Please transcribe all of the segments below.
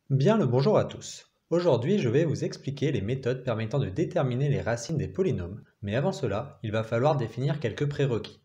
Bien le bonjour à tous. Aujourd'hui, je vais vous expliquer les méthodes permettant de déterminer les racines des polynômes, mais avant cela, il va falloir définir quelques prérequis.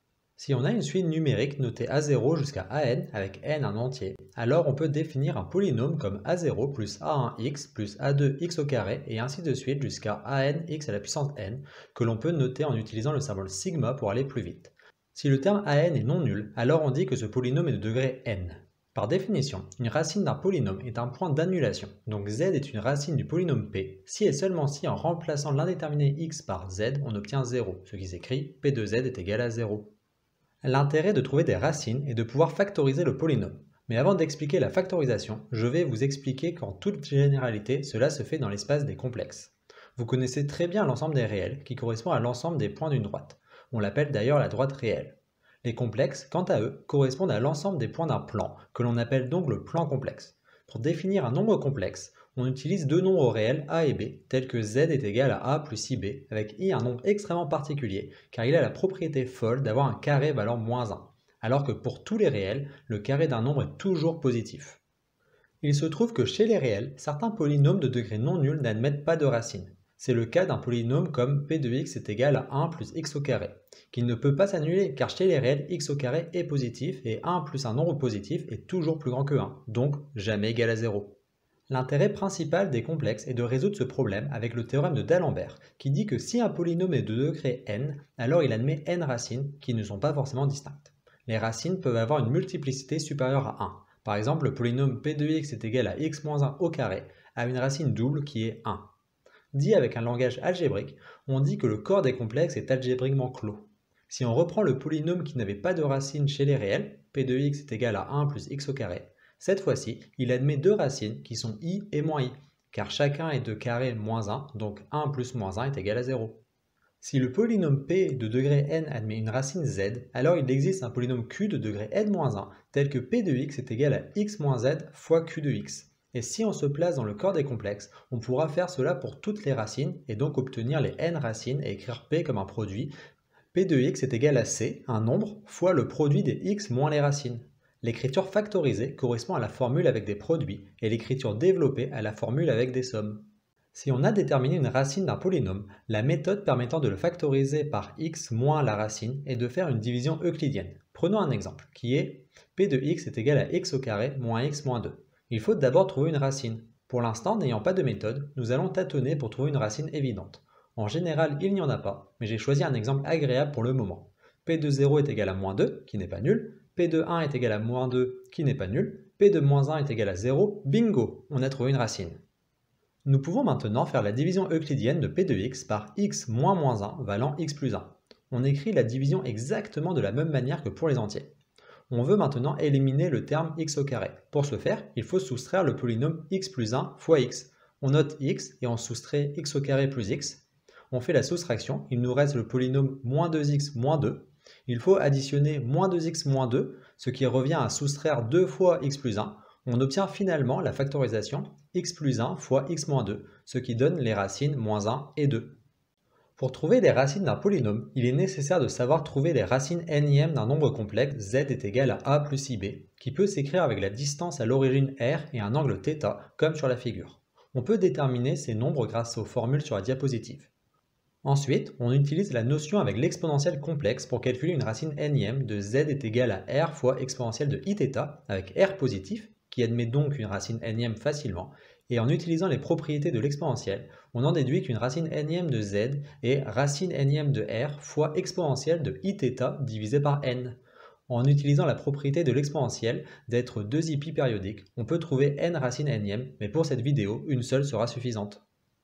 Si on a une suite numérique notée A0 jusqu'à AN avec n un entier, alors on peut définir un polynôme comme A0 plus A1x plus A2x au carré et ainsi de suite jusqu'à ANx à la puissance n, que l'on peut noter en utilisant le symbole sigma pour aller plus vite. Si le terme an est non nul, alors on dit que ce polynôme est de degré n. Par définition, une racine d'un polynôme est un point d'annulation, donc z est une racine du polynôme p, si et seulement si en remplaçant l'indéterminé x par z, on obtient 0, ce qui s'écrit p de z est égal à 0. L'intérêt de trouver des racines est de pouvoir factoriser le polynôme. Mais avant d'expliquer la factorisation, je vais vous expliquer qu'en toute généralité, cela se fait dans l'espace des complexes. Vous connaissez très bien l'ensemble des réels, qui correspond à l'ensemble des points d'une droite. On l'appelle d'ailleurs la droite réelle. Les complexes, quant à eux, correspondent à l'ensemble des points d'un plan, que l'on appelle donc le plan complexe. Pour définir un nombre complexe, on utilise deux nombres réels a et b, tels que z est égal à a plus ib, avec i un nombre extrêmement particulier, car il a la propriété folle d'avoir un carré valant moins 1, alors que pour tous les réels, le carré d'un nombre est toujours positif. Il se trouve que chez les réels, certains polynômes de degré non nul n'admettent pas de racines. C'est le cas d'un polynôme comme p de x est égal à 1 plus x au carré, qui ne peut pas s'annuler car chez les réels x au carré est positif et 1 plus un nombre positif est toujours plus grand que 1, donc jamais égal à 0. L'intérêt principal des complexes est de résoudre ce problème avec le théorème de D'Alembert, qui dit que si un polynôme est de degré n, alors il admet n racines qui ne sont pas forcément distinctes. Les racines peuvent avoir une multiplicité supérieure à 1. Par exemple, le polynôme p de x est égal à x moins 1 au carré a une racine double qui est 1. Dit avec un langage algébrique, on dit que le corps des complexes est algébriquement clos. Si on reprend le polynôme qui n'avait pas de racine chez les réels, p de x est égal à 1 plus x au carré, cette fois-ci, il admet deux racines qui sont i et moins i, car chacun est de carré moins 1, donc 1 plus moins 1 est égal à 0. Si le polynôme p de degré n admet une racine z, alors il existe un polynôme q de degré n-1, tel que p de x est égal à x moins z fois q de x. Et si on se place dans le corps des complexes, on pourra faire cela pour toutes les racines et donc obtenir les n racines et écrire p comme un produit. P de x est égal à c, un nombre, fois le produit des x moins les racines. L'écriture factorisée correspond à la formule avec des produits et l'écriture développée à la formule avec des sommes. Si on a déterminé une racine d'un polynôme, la méthode permettant de le factoriser par x moins la racine est de faire une division euclidienne. Prenons un exemple, qui est p de x est égal à x au carré moins x moins 2. Il faut d'abord trouver une racine. Pour l'instant, n'ayant pas de méthode, nous allons tâtonner pour trouver une racine évidente. En général, il n'y en a pas, mais j'ai choisi un exemple agréable pour le moment. P de 0 est égal à moins 2, qui n'est pas nul, P de 1 est égal à moins 2, qui n'est pas nul, P de moins 1 est égal à 0, bingo, on a trouvé une racine. Nous pouvons maintenant faire la division euclidienne de P de x par x moins moins 1 valant x plus 1. On écrit la division exactement de la même manière que pour les entiers. On veut maintenant éliminer le terme x au carré. Pour ce faire, il faut soustraire le polynôme x plus 1 fois x. On note x et on soustrait x au carré plus x. On fait la soustraction, il nous reste le polynôme moins 2x moins 2. Il faut additionner moins 2x moins 2, ce qui revient à soustraire 2 fois x plus 1. On obtient finalement la factorisation x plus 1 fois x moins 2, ce qui donne les racines moins 1 et 2. Pour trouver les racines d'un polynôme, il est nécessaire de savoir trouver les racines nième d'un nombre complexe z est égal à a plus ib, qui peut s'écrire avec la distance à l'origine r et un angle θ, comme sur la figure. On peut déterminer ces nombres grâce aux formules sur la diapositive. Ensuite, on utilise la notion avec l'exponentielle complexe pour calculer une racine nième de z est égal à r fois exponentielle de iθ, avec r positif, qui admet donc une racine nième facilement, et en utilisant les propriétés de l'exponentielle, on en déduit qu'une racine nième de z est racine nième de r fois exponentielle de iθ divisé par n. En utilisant la propriété de l'exponentielle d'être 2i périodique, on peut trouver n racines nième, mais pour cette vidéo, une seule sera suffisante.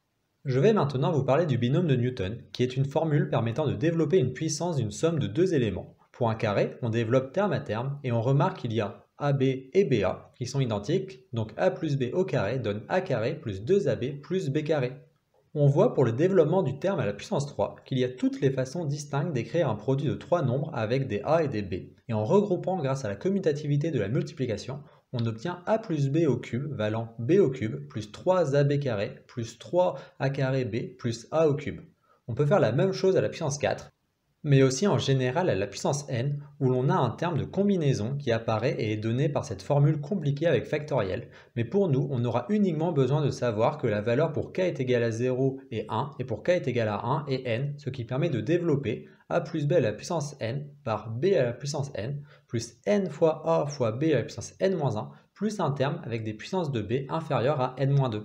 Je vais maintenant vous parler du binôme de Newton, qui est une formule permettant de développer une puissance d'une somme de deux éléments. Pour un carré, on développe terme à terme et on remarque qu'il y a AB et BA qui sont identiques, donc A plus B au carré donne A carré plus 2AB plus B carré. On voit pour le développement du terme à la puissance 3 qu'il y a toutes les façons distinctes d'écrire un produit de trois nombres avec des A et des B. Et en regroupant grâce à la commutativité de la multiplication, on obtient A plus B au cube valant B au cube plus 3AB carré plus 3A carré B plus A au cube. On peut faire la même chose à la puissance 4. mais aussi en général à la puissance n, où l'on a un terme de combinaison qui apparaît et est donné par cette formule compliquée avec factoriel, mais pour nous, on aura uniquement besoin de savoir que la valeur pour k est égale à 0 est 1, et pour k est égale à 1 est n, ce qui permet de développer a plus b à la puissance n par b à la puissance n, plus n fois a fois b à la puissance n-1, plus un terme avec des puissances de b inférieures à n-2.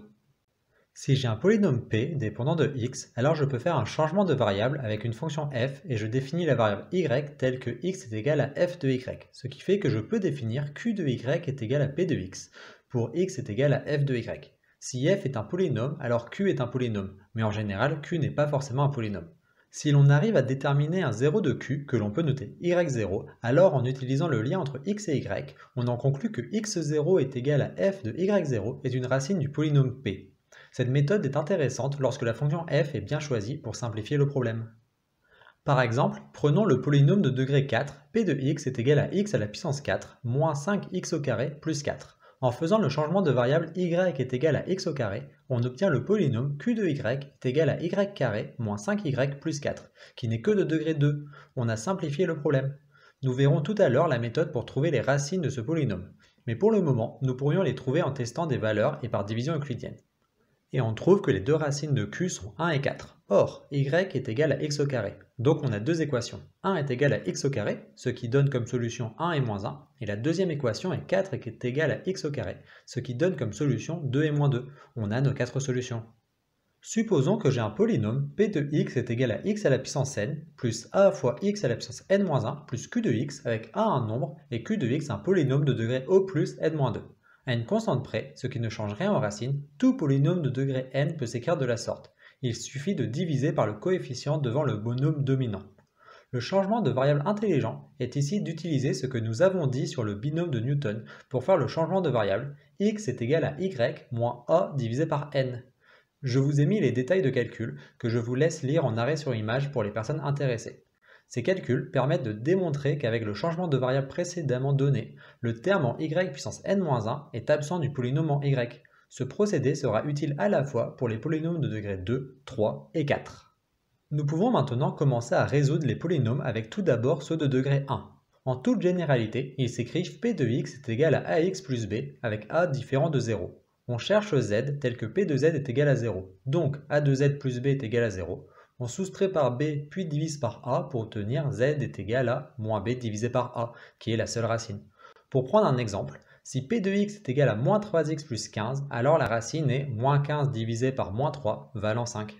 Si j'ai un polynôme p dépendant de x, alors je peux faire un changement de variable avec une fonction f et je définis la variable y telle que x est égal à f de y, ce qui fait que je peux définir q de y est égal à p de x pour x est égal à f de y. Si f est un polynôme, alors q est un polynôme, mais en général q n'est pas forcément un polynôme. Si l'on arrive à déterminer un 0 de q, que l'on peut noter y0, alors en utilisant le lien entre x et y, on en conclut que x0 est égal à f de y0 est une racine du polynôme p. Cette méthode est intéressante lorsque la fonction f est bien choisie pour simplifier le problème. Par exemple, prenons le polynôme de degré 4, p de x est égal à x à la puissance 4, moins 5x au carré plus 4. En faisant le changement de variable y est égal à x au carré, on obtient le polynôme q de y est égal à y carré moins 5y plus 4, qui n'est que de degré 2. On a simplifié le problème. Nous verrons tout à l'heure la méthode pour trouver les racines de ce polynôme. Mais pour le moment, nous pourrions les trouver en testant des valeurs et par division euclidienne. Et on trouve que les deux racines de q sont 1 et 4. Or, y est égal à x au carré. Donc on a deux équations. 1 est égal à x au carré, ce qui donne comme solution 1 et moins 1. Et la deuxième équation est 4 qui est égal à x au carré, ce qui donne comme solution 2 et moins 2. On a nos 4 solutions. Supposons que j'ai un polynôme p de x est égal à x à la puissance n, plus a fois x à la puissance n-1, plus q de x avec a un nombre, et q de x un polynôme de degré o plus n-2. À une constante près, ce qui ne change rien aux racines, tout polynôme de degré n peut s'écrire de la sorte. Il suffit de diviser par le coefficient devant le bonhomme dominant. Le changement de variable intelligent est ici d'utiliser ce que nous avons dit sur le binôme de Newton pour faire le changement de variable x est égal à y moins a divisé par n. Je vous ai mis les détails de calcul que je vous laisse lire en arrêt sur image pour les personnes intéressées. Ces calculs permettent de démontrer qu'avec le changement de variable précédemment donné, le terme en y puissance n-1 est absent du polynôme en y. Ce procédé sera utile à la fois pour les polynômes de degré 2, 3 et 4. Nous pouvons maintenant commencer à résoudre les polynômes avec tout d'abord ceux de degré 1. En toute généralité, ils s'écrivent p de x est égal à ax plus b avec a différent de 0. On cherche z tel que p de z est égal à 0. Donc a de z plus b est égal à 0. On soustrait par b puis divise par a pour obtenir z est égal à moins b divisé par a, qui est la seule racine. Pour prendre un exemple, si p de x est égal à moins 3x plus 15, alors la racine est moins 15 divisé par moins 3, valant 5.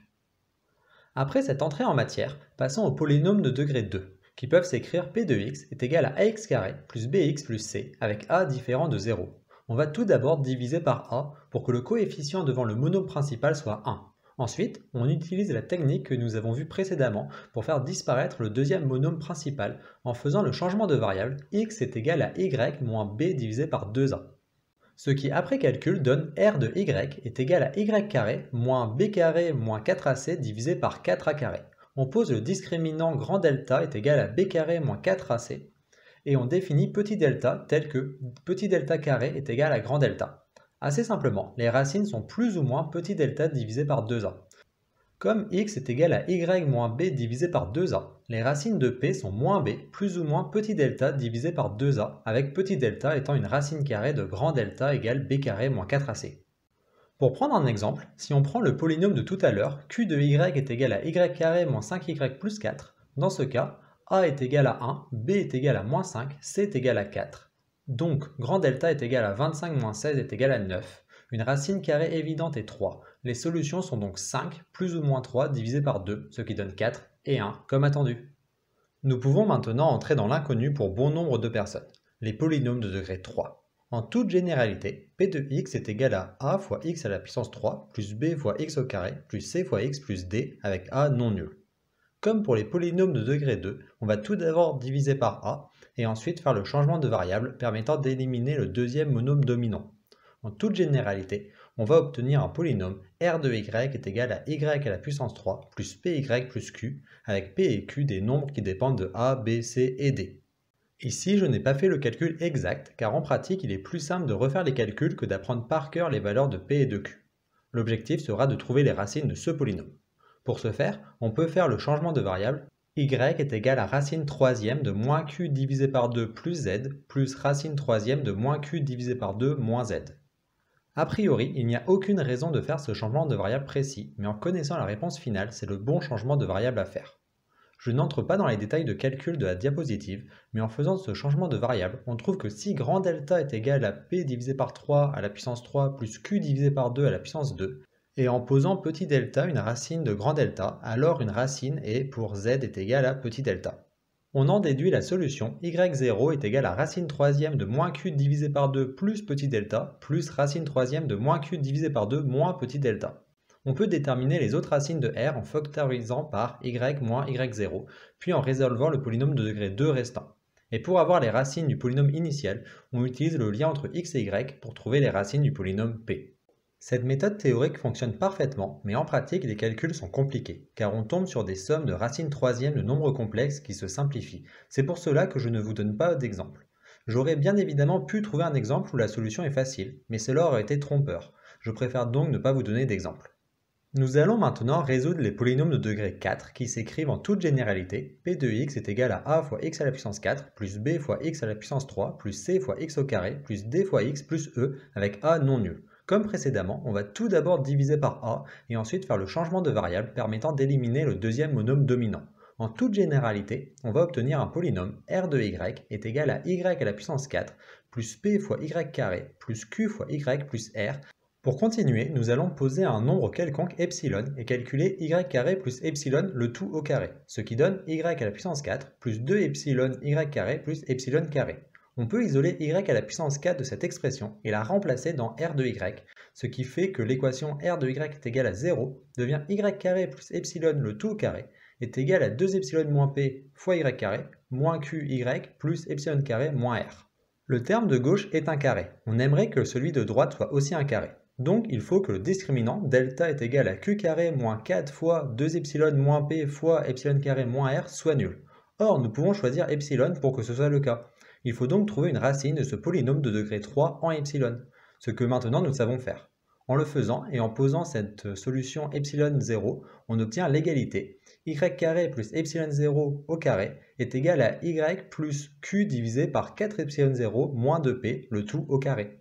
Après cette entrée en matière, passons aux polynômes de degré 2, qui peuvent s'écrire p de x est égal à ax carré plus bx plus c, avec a différent de 0. On va tout d'abord diviser par a pour que le coefficient devant le monôme principal soit 1. Ensuite, on utilise la technique que nous avons vue précédemment pour faire disparaître le deuxième monôme principal en faisant le changement de variable x est égal à y moins b divisé par 2a. Ce qui après calcul donne r de y est égal à y carré moins b carré moins 4ac divisé par 4a carré. On pose le discriminant grand delta est égal à b carré moins 4ac et on définit petit delta tel que petit delta carré est égal à grand delta. Assez simplement, les racines sont plus ou moins petit delta divisé par 2a. Comme x est égal à y moins b divisé par 2a, les racines de p sont moins b plus ou moins petit delta divisé par 2a, avec petit delta étant une racine carrée de grand delta égale b carré moins 4ac. Pour prendre un exemple, si on prend le polynôme de tout à l'heure, q de y est égal à y carré moins 5y plus 4, dans ce cas, a est égal à 1, b est égal à moins 5, c est égal à 4. Donc, grand delta est égal à 25 moins 16 est égal à 9. Une racine carrée évidente est 3. Les solutions sont donc 5 plus ou moins 3 divisé par 2, ce qui donne 4 et 1, comme attendu. Nous pouvons maintenant entrer dans l'inconnu pour bon nombre de personnes, les polynômes de degré 3. En toute généralité, p de x est égal à a fois x à la puissance 3 plus b fois x au carré plus c fois x plus d avec a non nul. Comme pour les polynômes de degré 2, on va tout d'abord diviser par a et ensuite faire le changement de variable permettant d'éliminer le deuxième monôme dominant. En toute généralité, on va obtenir un polynôme r de y est égal à y à la puissance 3 plus py plus q, avec p et q des nombres qui dépendent de a, b, c et d. Ici, je n'ai pas fait le calcul exact, car en pratique, il est plus simple de refaire les calculs que d'apprendre par cœur les valeurs de p et de q. L'objectif sera de trouver les racines de ce polynôme. Pour ce faire, on peut faire le changement de variable y est égal à racine troisième de moins q divisé par 2 plus z, plus racine troisième de moins q divisé par 2 moins z. A priori, il n'y a aucune raison de faire ce changement de variable précis, mais en connaissant la réponse finale, c'est le bon changement de variable à faire. Je n'entre pas dans les détails de calcul de la diapositive, mais en faisant ce changement de variable, on trouve que si grand delta est égal à p divisé par 3 à la puissance 3 plus q divisé par 2 à la puissance 2, et en posant petit delta une racine de grand delta, alors une racine est pour z est égale à petit delta. On en déduit la solution y0 est égal à racine troisième de moins q divisé par 2 plus petit delta plus racine troisième de moins q divisé par 2 moins petit delta. On peut déterminer les autres racines de r en factorisant par y moins y0, puis en résolvant le polynôme de degré 2 restant. Et pour avoir les racines du polynôme initial, on utilise le lien entre x et y pour trouver les racines du polynôme p. Cette méthode théorique fonctionne parfaitement, mais en pratique les calculs sont compliqués, car on tombe sur des sommes de racines troisièmes de nombres complexes qui se simplifient. C'est pour cela que je ne vous donne pas d'exemple. J'aurais bien évidemment pu trouver un exemple où la solution est facile, mais cela aurait été trompeur. Je préfère donc ne pas vous donner d'exemple. Nous allons maintenant résoudre les polynômes de degré 4 qui s'écrivent en toute généralité. P de x est égal à a fois x à la puissance 4 plus b fois x à la puissance 3 plus c fois x au carré plus d fois x plus e avec a non nul. Comme précédemment, on va tout d'abord diviser par a et ensuite faire le changement de variable permettant d'éliminer le deuxième monôme dominant. En toute généralité, on va obtenir un polynôme r de y est égal à y à la puissance 4 plus p fois y carré plus q fois y plus r. Pour continuer, nous allons poser un nombre quelconque epsilon et calculer y carré plus epsilon le tout au carré, ce qui donne y à la puissance 4 plus 2 epsilon y carré plus epsilon carré. On peut isoler y à la puissance 4 de cette expression et la remplacer dans r de y, ce qui fait que l'équation r de y est égale à 0 devient y carré plus epsilon le tout au carré est égal à 2 epsilon moins p fois y carré moins qy plus epsilon carré moins r. Le terme de gauche est un carré. On aimerait que celui de droite soit aussi un carré. Donc il faut que le discriminant delta est égal à q carré moins 4 fois 2 epsilon moins p fois epsilon carré moins r soit nul. Or nous pouvons choisir epsilon pour que ce soit le cas. Il faut donc trouver une racine de ce polynôme de degré 3 en epsilon, ce que maintenant nous savons faire. En le faisant et en posant cette solution epsilon 0, on obtient l'égalité. Y carré plus epsilon 0 au carré est égal à y plus q divisé par 4 epsilon 0 moins 2p, le tout au carré.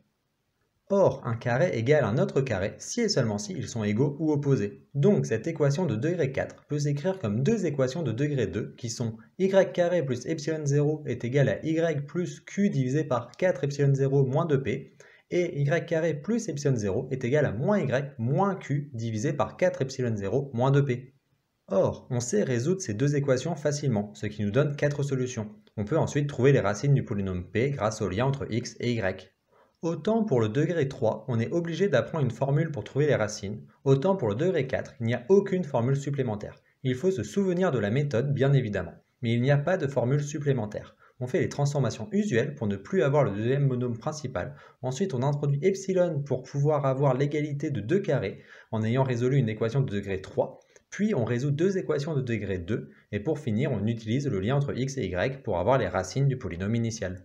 Or, un carré égale un autre carré si et seulement si ils sont égaux ou opposés. Donc cette équation de degré 4 peut s'écrire comme deux équations de degré 2 qui sont y carré plus epsilon 0 est égal à y plus q divisé par 4 epsilon 0 moins 2p et y carré plus epsilon 0 est égal à moins y moins q divisé par 4 epsilon 0 moins 2p. Or, on sait résoudre ces deux équations facilement, ce qui nous donne 4 solutions. On peut ensuite trouver les racines du polynôme p grâce au lien entre x et y. Autant pour le degré 3, on est obligé d'apprendre une formule pour trouver les racines, autant pour le degré 4, il n'y a aucune formule supplémentaire. Il faut se souvenir de la méthode, bien évidemment, mais il n'y a pas de formule supplémentaire. On fait les transformations usuelles pour ne plus avoir le deuxième monôme principal. Ensuite, on introduit epsilon pour pouvoir avoir l'égalité de 2 carrés en ayant résolu une équation de degré 3. Puis, on résout deux équations de degré 2. Et pour finir, on utilise le lien entre x et y pour avoir les racines du polynôme initial.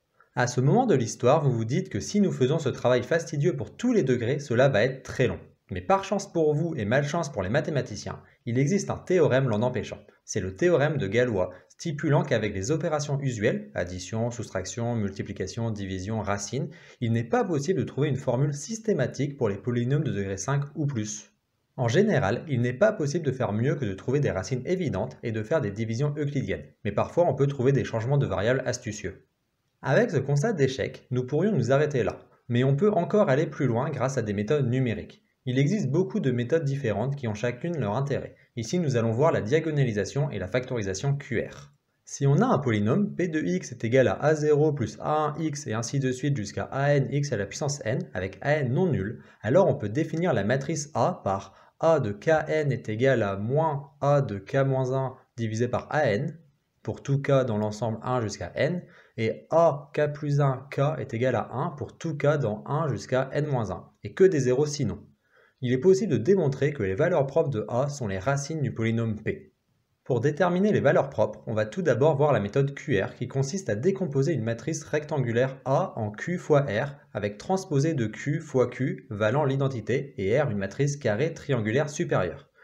À ce moment de l'histoire, vous vous dites que si nous faisons ce travail fastidieux pour tous les degrés, cela va être très long. Mais par chance pour vous et malchance pour les mathématiciens, il existe un théorème l'en empêchant. C'est le théorème de Galois, stipulant qu'avec les opérations usuelles, addition, soustraction, multiplication, division, racine, il n'est pas possible de trouver une formule systématique pour les polynômes de degré 5 ou plus. En général, il n'est pas possible de faire mieux que de trouver des racines évidentes et de faire des divisions euclidiennes, mais parfois on peut trouver des changements de variables astucieux. Avec ce constat d'échec, nous pourrions nous arrêter là, mais on peut encore aller plus loin grâce à des méthodes numériques. Il existe beaucoup de méthodes différentes qui ont chacune leur intérêt. Ici, nous allons voir la diagonalisation et la factorisation QR. Si on a un polynôme, p de x est égal à a0 plus a1x et ainsi de suite jusqu'à anx à la puissance n avec an non nul, alors on peut définir la matrice A par a de kn est égal à moins a de k-1 divisé par an, pour tout k dans l'ensemble 1 jusqu'à n, et a k plus 1 k est égal à 1 pour tout k dans 1 jusqu'à n-1, et que des zéros sinon. Il est possible de démontrer que les valeurs propres de a sont les racines du polynôme p. Pour déterminer les valeurs propres, on va tout d'abord voir la méthode QR qui consiste à décomposer une matrice rectangulaire A en Q fois R avec transposé de Q fois Q valant l'identité et R une matrice carrée triangulaire supérieure.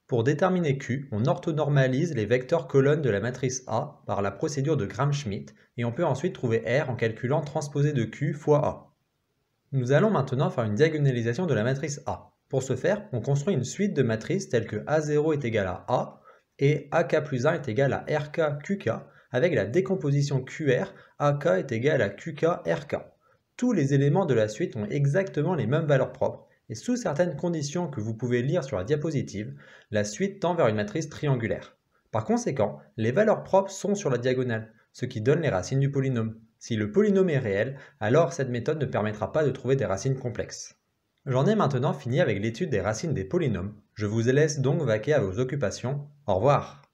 Pour déterminer Q, on orthonormalise les vecteurs colonnes de la matrice A par la procédure de Gram-Schmidt et on peut ensuite trouver R en calculant transposé de Q fois A. Nous allons maintenant faire une diagonalisation de la matrice A. Pour ce faire, on construit une suite de matrices telles que A0 est égal à A et AK plus 1 est égal à RK QK avec la décomposition QR, AK est égal à QK RK. Tous les éléments de la suite ont exactement les mêmes valeurs propres et sous certaines conditions que vous pouvez lire sur la diapositive, la suite tend vers une matrice triangulaire. Par conséquent, les valeurs propres sont sur la diagonale, ce qui donne les racines du polynôme. Si le polynôme est réel, alors cette méthode ne permettra pas de trouver des racines complexes. J'en ai maintenant fini avec l'étude des racines des polynômes. Je vous laisse donc vaquer à vos occupations. Au revoir.